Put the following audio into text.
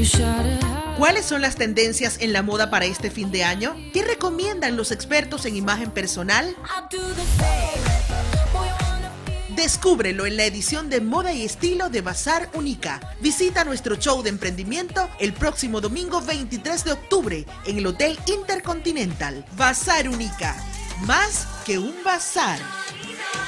¿Cuáles son las tendencias en la moda para este fin de año? ¿Qué recomiendan los expertos en imagen personal? Descúbrelo en la edición de Moda y Estilo de Bazar Única. Visita nuestro show de emprendimiento el próximo domingo 23 de octubre en el Hotel Intercontinental. Bazar Única, más que un bazar.